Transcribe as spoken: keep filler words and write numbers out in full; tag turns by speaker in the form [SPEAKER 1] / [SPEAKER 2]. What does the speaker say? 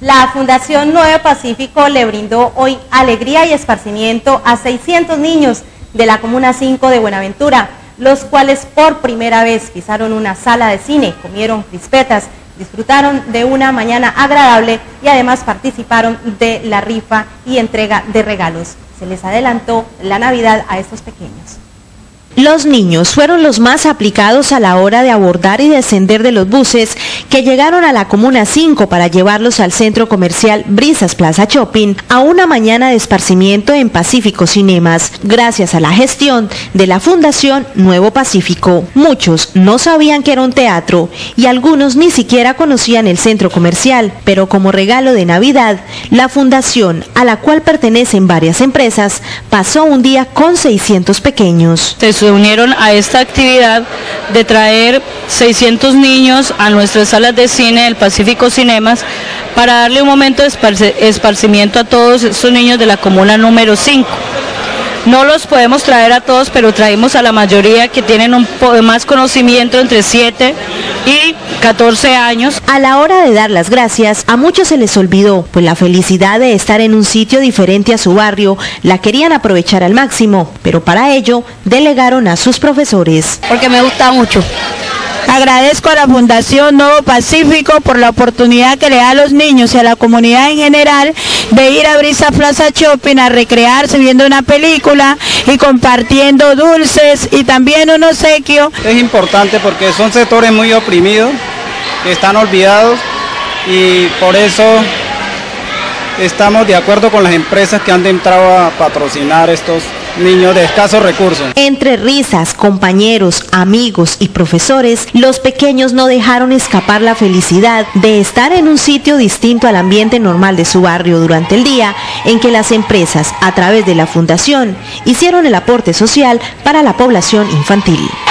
[SPEAKER 1] La Fundación Nuevo Pacífico le brindó hoy alegría y esparcimiento a seiscientos niños de la Comuna cinco de Buenaventura, los cuales por primera vez pisaron una sala de cine, comieron crispetas, disfrutaron de una mañana agradable y además participaron de la rifa y entrega de regalos. Se les adelantó la Navidad a estos pequeños.
[SPEAKER 2] Los niños fueron los más aplicados a la hora de abordar y descender de los buses que llegaron a la Comuna cinco para llevarlos al centro comercial Brisas Plaza Shopping a una mañana de esparcimiento en Pacífico Cinemas, gracias a la gestión de la Fundación Nuevo Pacífico. Muchos no sabían que era un teatro y algunos ni siquiera conocían el centro comercial, pero como regalo de Navidad, la fundación, a la cual pertenecen varias empresas, pasó un día con seiscientos pequeños.
[SPEAKER 3] Se unieron a esta actividad de traer seiscientos niños a nuestras salas de cine del Pacífico Cinemas para darle un momento de esparcimiento a todos estos niños de la comuna número cinco. No los podemos traer a todos, pero traímos a la mayoría que tienen un poco más conocimiento, entre siete y catorce años.
[SPEAKER 2] A la hora de dar las gracias, a muchos se les olvidó, pues la felicidad de estar en un sitio diferente a su barrio la querían aprovechar al máximo, pero para ello delegaron a sus profesores.
[SPEAKER 4] Porque me gusta mucho. Agradezco a la Fundación Nuevo Pacífico por la oportunidad que le da a los niños y a la comunidad en general de ir a Brisas Plaza Shopping a recrearse viendo una película y compartiendo dulces y también un obsequio.
[SPEAKER 5] Es importante porque son sectores muy oprimidos, que están olvidados, y por eso estamos de acuerdo con las empresas que han entrado a patrocinar estos niños de escasos recursos.
[SPEAKER 2] Entre risas, compañeros, amigos y profesores, los pequeños no dejaron escapar la felicidad de estar en un sitio distinto al ambiente normal de su barrio durante el día en que las empresas, a través de la fundación, hicieron el aporte social para la población infantil.